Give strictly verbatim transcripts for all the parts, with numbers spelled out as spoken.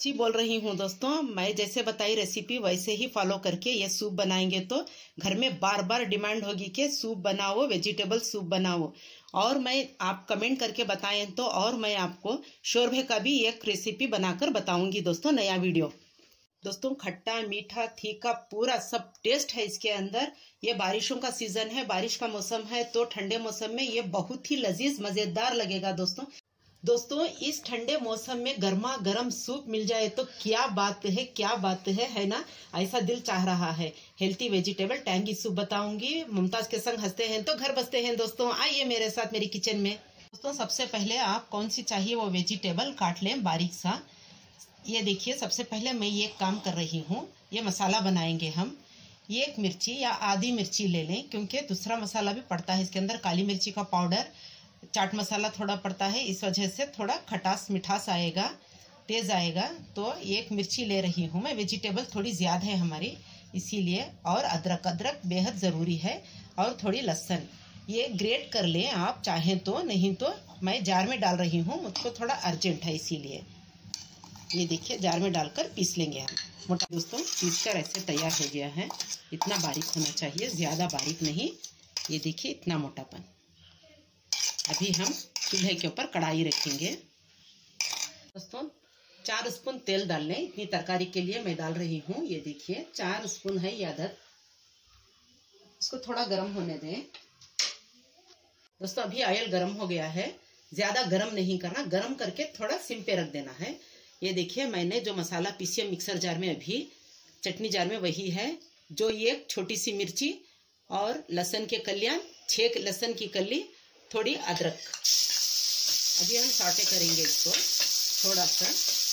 जी बोल रही हूँ दोस्तों। मैं जैसे बताई रेसिपी वैसे ही फॉलो करके ये सूप बनाएंगे तो घर में बार बार डिमांड होगी कि सूप बनाओ, वेजिटेबल सूप बनाओ। और मैं आप कमेंट करके बताएं तो और मैं आपको शोरबे का भी एक रेसिपी बनाकर बताऊंगी दोस्तों, नया वीडियो। दोस्तों खट्टा मीठा तीखा पूरा सब टेस्ट है इसके अंदर। ये बारिशों का सीजन है, बारिश का मौसम है, तो ठंडे मौसम में ये बहुत ही लजीज मजेदार लगेगा दोस्तों। दोस्तों इस ठंडे मौसम में गर्मा गर्म सूप मिल जाए तो क्या बात है, क्या बात है है ना। ऐसा दिल चाह रहा है। हेल्थी वेजिटेबल टैंगी सूप बताऊंगी। मुमताज के संग हंसते हैं तो घर बसते हैं दोस्तों। आइए मेरे साथ मेरी किचन में। दोस्तों सबसे पहले आप कौन सी चाहिए वो वेजिटेबल काट लें बारीक सा। ये देखिए सबसे पहले मैं ये काम कर रही हूँ। ये मसाला बनाएंगे हम। ये एक मिर्ची या आधी मिर्ची ले लें, क्योंकि दूसरा मसाला भी पड़ता है इसके अंदर। काली मिर्ची का पाउडर, चाट मसाला थोड़ा पड़ता है, इस वजह से थोड़ा खटास मिठास आएगा, तेज आएगा। तो एक मिर्ची ले रही हूँ मैं। वेजिटेबल थोड़ी ज़्यादा है हमारी इसीलिए। और अदरक, अदरक बेहद ज़रूरी है। और थोड़ी लहसुन ये ग्रेट कर लें आप चाहें तो, नहीं तो मैं जार में डाल रही हूँ, मुझको थोड़ा अर्जेंट है इसीलिए। ये देखिए जार में डालकर पीस लेंगे हम मोटा। दोस्तों पीस कर ऐसे तैयार हो गया है। इतना बारीक होना चाहिए, ज़्यादा बारीक नहीं। ये देखिए इतना मोटापन। अभी हम चूल्हे के ऊपर कढ़ाई रखेंगे। दोस्तों चार स्पून तेल डाल लें। इतनी तरकारी के लिए मैं डाल रही हूँ। ये देखिए चार स्पून है ये अदरक। इसको थोड़ा गर्म होने दें। दोस्तों अभी ऑयल गर्म हो गया है। ज़्यादा गर्म नहीं करना, गर्म करके थोड़ा सिम पे रख देना है। ये देखिए मैंने जो मसाला पीसी मिक्सर जार में, अभी चटनी जार में वही है। जो ये छोटी सी मिर्ची और लहसुन के कलियां, छह लहसुन की कली, थोड़ी अदरक। अभी हम सॉटे करेंगे इसको थोड़ा सा।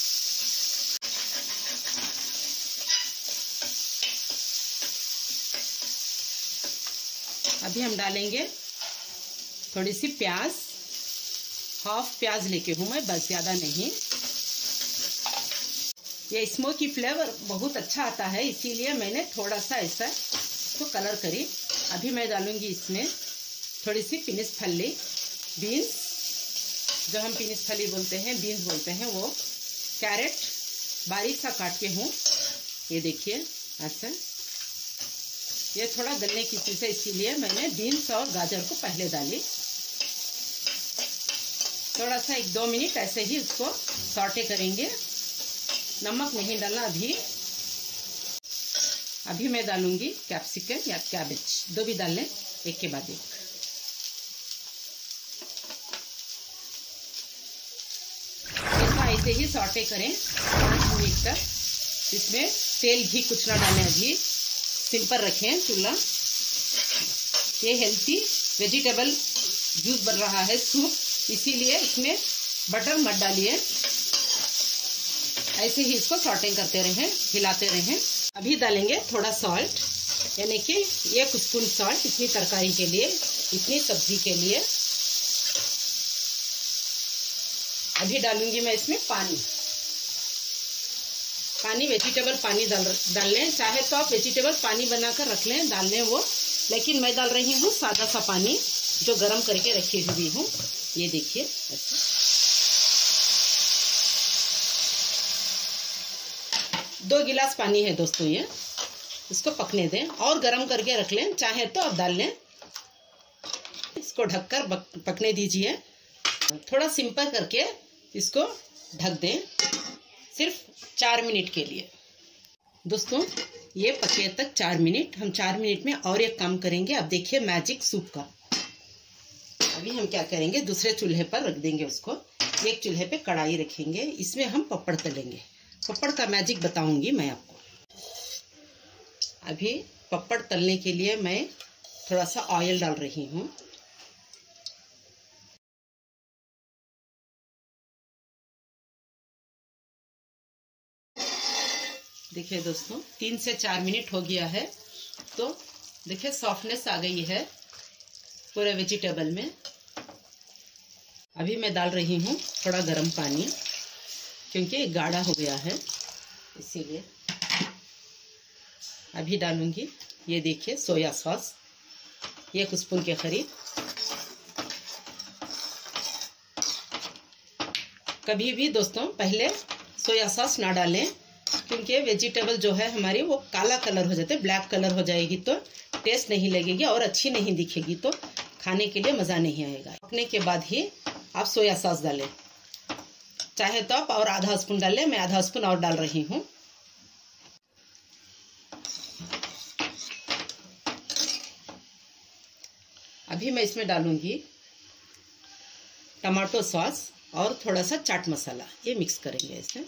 अभी हम डालेंगे थोड़ी सी प्याज। हाफ प्याज लेके हूँ मैं, बस ज़्यादा नहीं। ये स्मोकी फ्लेवर बहुत अच्छा आता है, इसीलिए मैंने थोड़ा सा ऐसा इसको कलर करी। अभी मैं डालूंगी इसमें थोड़ी सी पिनिस फली, बीन्स, जो हम पिनिस फली बोलते हैं, बीन्स बोलते हैं वो। कैरेट बारीक सा काट के हूँ। ये देखिए ऐसा। ये थोड़ा गलने की चीज़ है, इसीलिए मैंने बीन्स और गाजर को पहले डाली। थोड़ा सा एक दो मिनट ऐसे ही उसको सॉटे करेंगे। नमक नहीं डालना अभी। अभी मैं डालूंगी कैप्सिकम या कैबेज, दो भी डाल लें एक के बाद एक। ऐसे ही सॉटे करें पाँच मिनट तक। इसमें तेल घी कुछ ना डालें, अभी सिम पर रखें चूल्हा। ये हेल्थी वेजिटेबल जूस बन रहा है सूप, इसीलिए इसमें बटर मत डालिए। ऐसे ही इसको सॉटिंग करते रहें, हिलाते रहें। अभी डालेंगे थोड़ा सॉल्ट, यानी कि एक स्पून सॉल्ट इतनी तरकारी के लिए, इतनी सब्जी के लिए। अभी डालूंगी मैं इसमें पानी। पानी वेजिटेबल पानी डाल डाल लें, चाहे तो आप वेजिटेबल पानी बनाकर रख लें, डाल लें वो। लेकिन मैं डाल रही हूँ सादा सा पानी जो गरम करके रखी हुई हूँ। ये देखिए ऐसे। दो गिलास पानी है दोस्तों ये। इसको पकने दें और गरम करके रख लें, चाहे तो आप डाल लें। इसको ढककर पकने दीजिए। थोड़ा सिंपल करके इसको ढक दें, सिर्फ चार मिनट के लिए। दोस्तों ये पके तक चार मिनट। हम चार मिनट में और एक काम करेंगे। अब देखिए मैजिक सूप का। अभी हम क्या करेंगे, दूसरे चूल्हे पर रख देंगे उसको। एक चूल्हे पे कढ़ाई रखेंगे, इसमें हम पपड़ तलेंगे। पपड़ का मैजिक बताऊंगी मैं आपको। अभी पपड़ तलने के लिए मैं थोड़ा सा ऑयल डाल रही हूँ। देखिए दोस्तों तीन से चार मिनट हो गया है, तो देखिए सॉफ्टनेस आ गई है पूरे वेजिटेबल में। अभी मैं डाल रही हूँ थोड़ा गर्म पानी, क्योंकि गाढ़ा हो गया है इसीलिए। अभी डालूंगी ये देखिए सोया सॉस, एक स्पून के करीब। कभी भी दोस्तों पहले सोया सॉस ना डालें, क्योंकि वेजिटेबल जो है हमारी वो काला कलर हो जाते, ब्लैक कलर हो जाएगी तो टेस्ट नहीं लगेगी और अच्छी नहीं दिखेगी, तो खाने के लिए मज़ा नहीं आएगा। पकने के बाद ही आप सोया सॉस डालें, चाहे तो आप और आधा स्पून डालें, मैं आधा स्पून और डाल रही हूँ। अभी मैं इसमें डालूंगी टमाटो सॉस और थोड़ा सा चाट मसाला, ये मिक्स करेंगे इसे।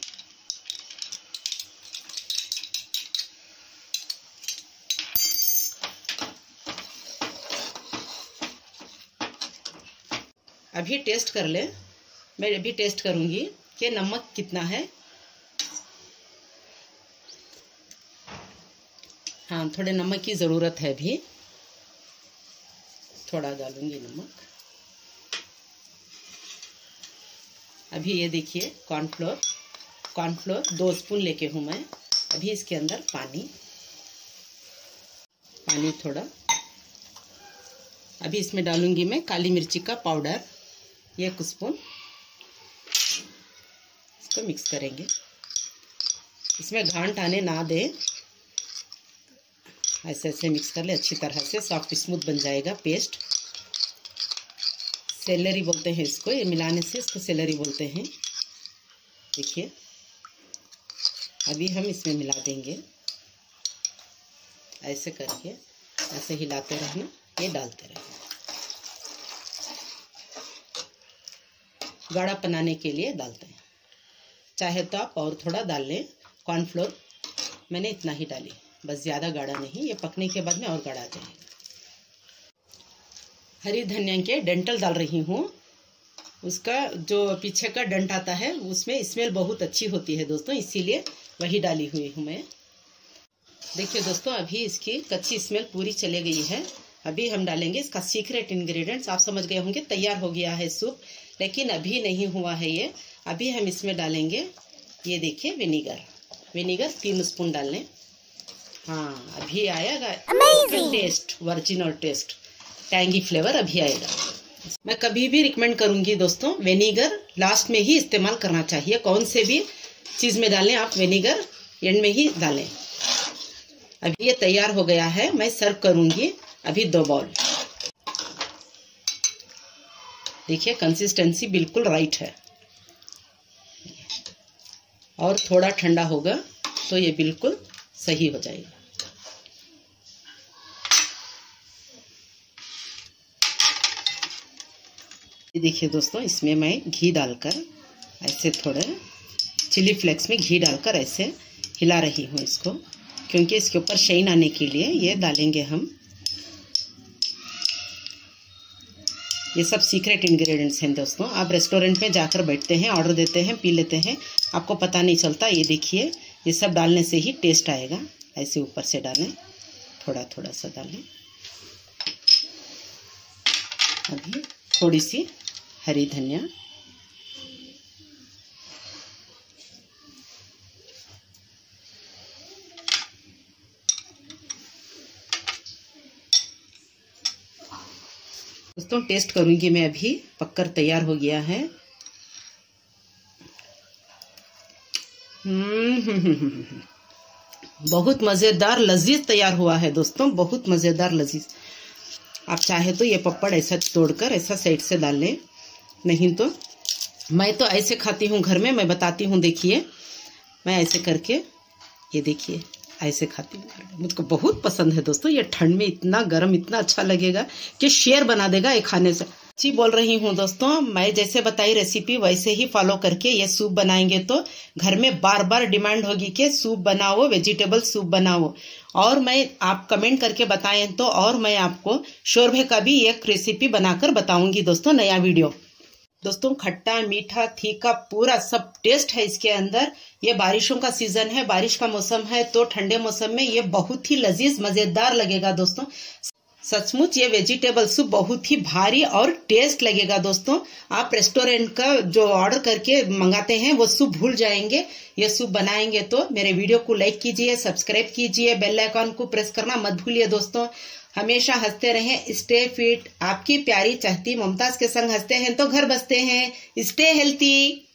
अभी टेस्ट कर ले, मैं अभी टेस्ट करूंगी कि नमक कितना है। हाँ, थोड़े नमक की ज़रूरत है, अभी थोड़ा डालूंगी नमक। अभी ये देखिए कॉर्नफ्लोर, कॉर्नफ्लोर दो स्पून लेके हूँ मैं। अभी इसके अंदर पानी, पानी थोड़ा। अभी इसमें डालूंगी मैं काली मिर्ची का पाउडर, एक स्पून। इसको मिक्स करेंगे, इसमें गांठ आने ना दे, ऐसे ऐसे मिक्स कर ले अच्छी तरह से, सॉफ्ट स्मूथ बन जाएगा पेस्ट। सेलरी बोलते हैं इसको, ये मिलाने से इसको सेलरी बोलते हैं। देखिए अभी हम इसमें मिला देंगे, ऐसे करके ऐसे हिलाते रहना, ये डालते रहना। गाढ़ा बनाने के लिए डालते हैं, चाहे तो आप और थोड़ा डाल लें। कॉर्नफ्लोर मैंने इतना ही डाली, बस ज़्यादा गाढ़ा नहीं, ये पकने के बाद में और गाढ़ा जाएगा। हरी धनिया के डंठल डाल रही हूँ, उसका जो पीछे का डंठ आता है उसमें स्मेल बहुत अच्छी होती है दोस्तों, इसीलिए वही डाली हुई हूँ मैं। देखिए दोस्तों, अभी इसकी कच्ची स्मेल पूरी चली गई है। अभी हम डालेंगे इसका सीक्रेट इंग्रेडिएंट्स। आप समझ गए होंगे तैयार हो गया है सूप, लेकिन अभी नहीं हुआ है ये। अभी हम इसमें डालेंगे, ये देखिए विनीगर, विनीगर तीन स्पून डाल लें। हाँ, अभी आएगा taste, original taste, tangy flavour अभी आएगा। मैं कभी भी रिकमेंड करूंगी दोस्तों, विनीगर लास्ट में ही इस्तेमाल करना चाहिए। कौन से भी चीज में डालें आप, विनीगर एंड में ही डालें। अभी ये तैयार हो गया है, मैं सर्व करूंगी अभी दो बाउल। देखिए कंसिस्टेंसी बिल्कुल राइट है, और थोड़ा ठंडा होगा तो ये बिल्कुल सही हो जाएगा। देखिए दोस्तों, इसमें मैं घी डालकर ऐसे थोड़े चिली फ्लेक्स में घी डालकर ऐसे हिला रही हूँ इसको, क्योंकि इसके ऊपर शाइन आने के लिए ये डालेंगे हम। ये सब सीक्रेट इंग्रेडिएंट्स हैं दोस्तों। आप रेस्टोरेंट में जाकर बैठते हैं, ऑर्डर देते हैं, पी लेते हैं, आपको पता नहीं चलता। ये देखिए, ये सब डालने से ही टेस्ट आएगा। ऐसे ऊपर से डालें, थोड़ा थोड़ा सा डालें। अभी थोड़ी सी हरी धनिया, दोस्तों टेस्ट करूंगी मैं। अभी पककर तैयार हो गया है। हम्म बहुत मज़ेदार लजीज तैयार हुआ है दोस्तों, बहुत मज़ेदार लजीज। आप चाहे तो ये पपड़ ऐसा तोड़कर ऐसा साइड से डाल लें, नहीं तो मैं तो ऐसे खाती हूँ घर में। मैं बताती हूँ, देखिए मैं ऐसे करके, ये देखिए ऐसे खाती हूँ। मुझको बहुत पसंद है दोस्तों। ये ठंड में इतना गर्म, इतना अच्छा लगेगा कि शेर बना देगा ये खाने से। जी बोल रही हूँ दोस्तों, मैं जैसे बताई रेसिपी वैसे ही फॉलो करके ये सूप बनाएंगे तो घर में बार बार डिमांड होगी कि सूप बनाओ, वेजिटेबल सूप बनाओ। और मैं आप कमेंट करके बताएं तो और मैं आपको शोरबे का भी एक रेसिपी बनाकर बताऊंगी दोस्तों, नया वीडियो। दोस्तों खट्टा मीठा तीखा पूरा सब टेस्ट है इसके अंदर। ये बारिशों का सीजन है, बारिश का मौसम है, तो ठंडे मौसम में ये बहुत ही लजीज मजेदार लगेगा दोस्तों। सचमुच ये वेजिटेबल सूप बहुत ही भारी और टेस्ट लगेगा दोस्तों। आप रेस्टोरेंट का जो ऑर्डर करके मंगाते हैं वो सूप भूल जाएंगे। ये सूप बनाएंगे तो मेरे वीडियो को लाइक कीजिए, सब्सक्राइब कीजिए, बेल आइकॉन को प्रेस करना मत भूलिए दोस्तों। हमेशा हंसते रहें, स्टे फिट। आपकी प्यारी चाहती मुमताज के संग हंसते हैं तो घर बसते हैं। Stay healthy.